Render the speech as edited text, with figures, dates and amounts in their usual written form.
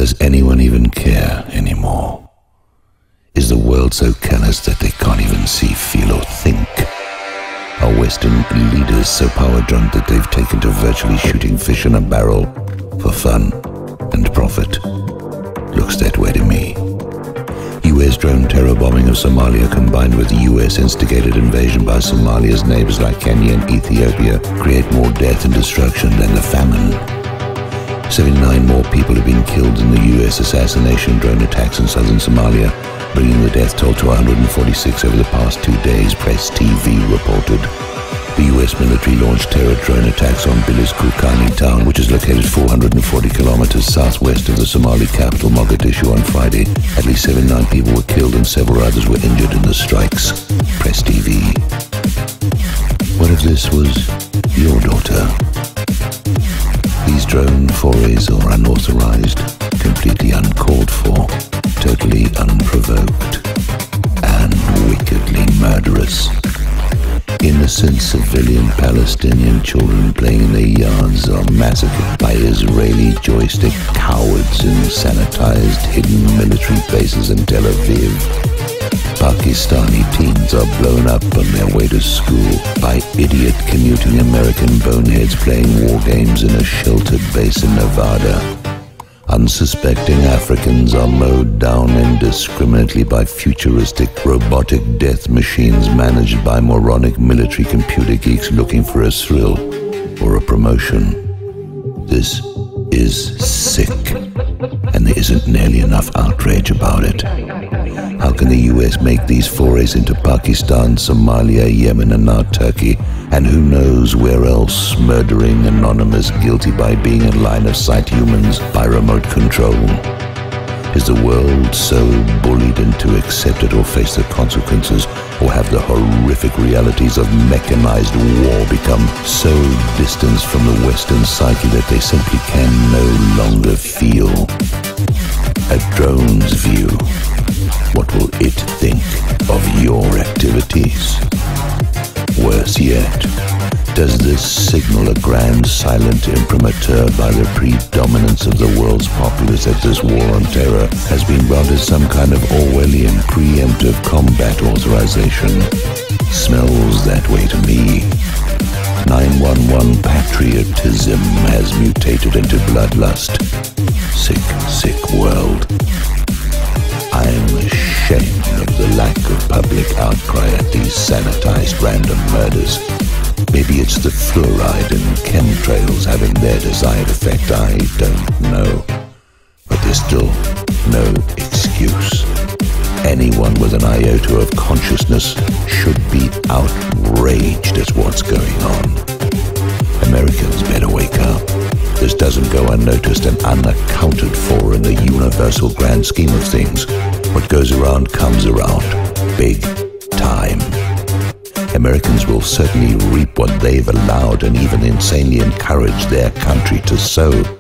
Does anyone even care anymore? Is the world so callous that they can't even see, feel, or think? Are Western leaders so power-drunk that they've taken to virtually shooting fish in a barrel for fun and profit? Looks that way to me. US drone terror bombing of Somalia combined with US-instigated invasion by Somalia's neighbors like Kenya and Ethiopia create more death and destruction than the famine. 79 more people have been killed in the US assassination drone attacks in southern Somalia, bringing the death toll to 146 over the past 2 days, Press TV reported. The US military launched terror drone attacks on Bilis Kulkarni town, which is located 440 kilometers southwest of the Somali capital Mogadishu on Friday. At least 79 people were killed and several others were injured in the strikes. Press TV. What if this was your daughter? These drone forays are unauthorized, completely uncalled for, totally unprovoked, and wickedly murderous. Innocent civilian Palestinian children playing in their yards are massacred by Israeli joystick cowards in sanitized hidden military bases in Tel Aviv. Pakistani teens are blown up on their way to school by idiot commuting American boneheads playing war games in a sheltered base in Nevada. Unsuspecting Africans are mowed down indiscriminately by futuristic robotic death machines managed by moronic military computer geeks looking for a thrill or a promotion. This is sick, and there isn't nearly enough outrage about it. How can the US make these forays into Pakistan, Somalia, Yemen, and now Turkey, and who knows where else, murdering anonymous, guilty by being in line of sight humans by remote control? Is the world so bullied into accept it or face the consequences, or have the horrific realities of mechanized war become so distanced from the Western psyche that they simply can no longer feel? A drone's view. What will it think of your activities? Worse yet, does this signal a grand silent imprimatur by the predominance of the world's populace that this war on terror has been granted some kind of Orwellian preemptive combat authorization? Smells that way to me. 911 patriotism has mutated into bloodlust. Sick, sick world. I'm ashamed of the lack of public outcry at these sanitized random murders. Maybe it's the fluoride and chemtrails having their desired effect, I don't know. But there's still no excuse. Anyone with an iota of consciousness should be outraged at what's going on. Americans better wake up. This doesn't go unnoticed and unaccounted for in the universal grand scheme of things. What goes around comes around. Big time. Americans will certainly reap what they've allowed and even insanely encouraged their country to sow.